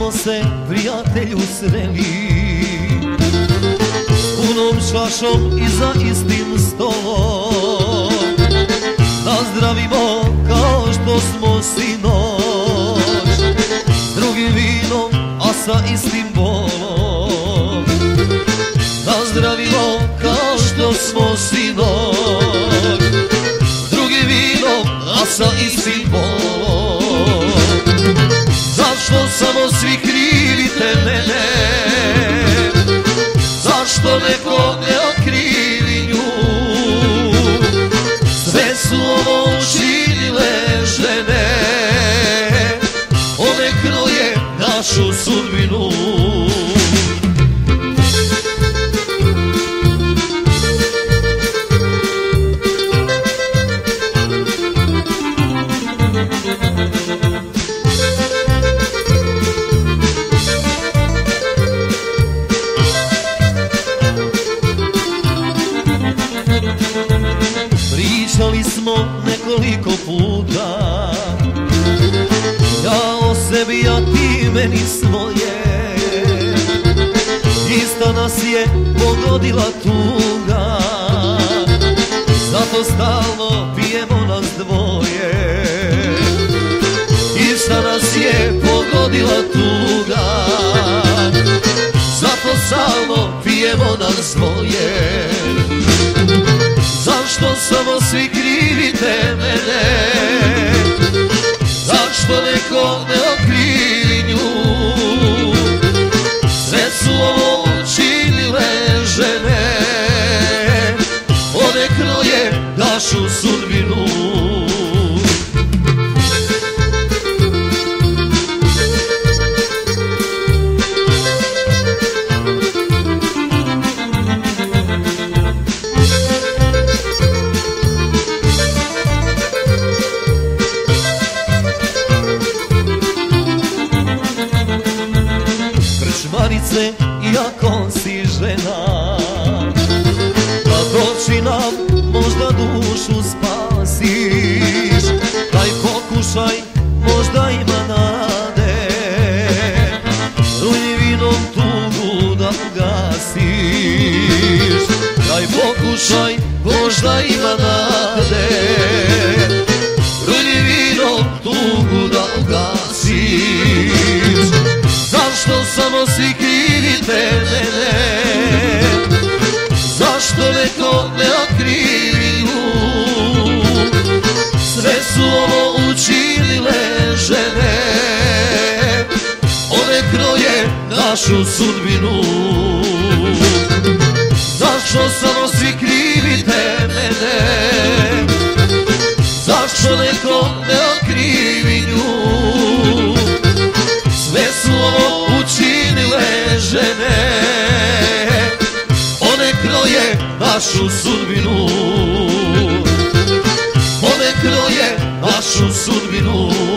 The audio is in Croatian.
smo se, prijatelju, sreli punom čašom i za istim stolom. Nazdravimo kao što smo sinoć, drugim vinom, a sa istim bolom. Nazdravimo kao što smo sinoć, drugim vinom, a sa istim bolom. Zašto samo svi krivite mene? Zašto neko ne okrivi nju? Sve su ovo učinile žene, one kroje našu sudbinu. Pričali smo nekoliko puta, ja o sebi, a ti meni svoje. Ista nas je pogodila tuga, zato stalno pijemo nas dvoje. Ista nas je pogodila tuga, zato stalno pijemo nas dvoje. Zašto samo svi krivite mene? Zašto neko ne okrivi nju? Sve su ovo učinile žene, one kroje našu sudbinu. Krčmarice, iako si žena, da doći nam možda dušu spasiš. Taj pokušaj možda ima nade, rujnim vinom tugu da ugasiš. Taj pokušaj možda ima nade, rujnim vinom tugu da ugasiš. Zašto samo svi krivite mene? Zašto neko ne okrivi nju? Sve su ovo učinile žene, one kroje našu sudbinu. Zašto samo svi krivite mene? Zašto neko ne okrivi nju? Sve su ovo učinile žene, one kroje našu sudbinu. One kroje našu sudbinu.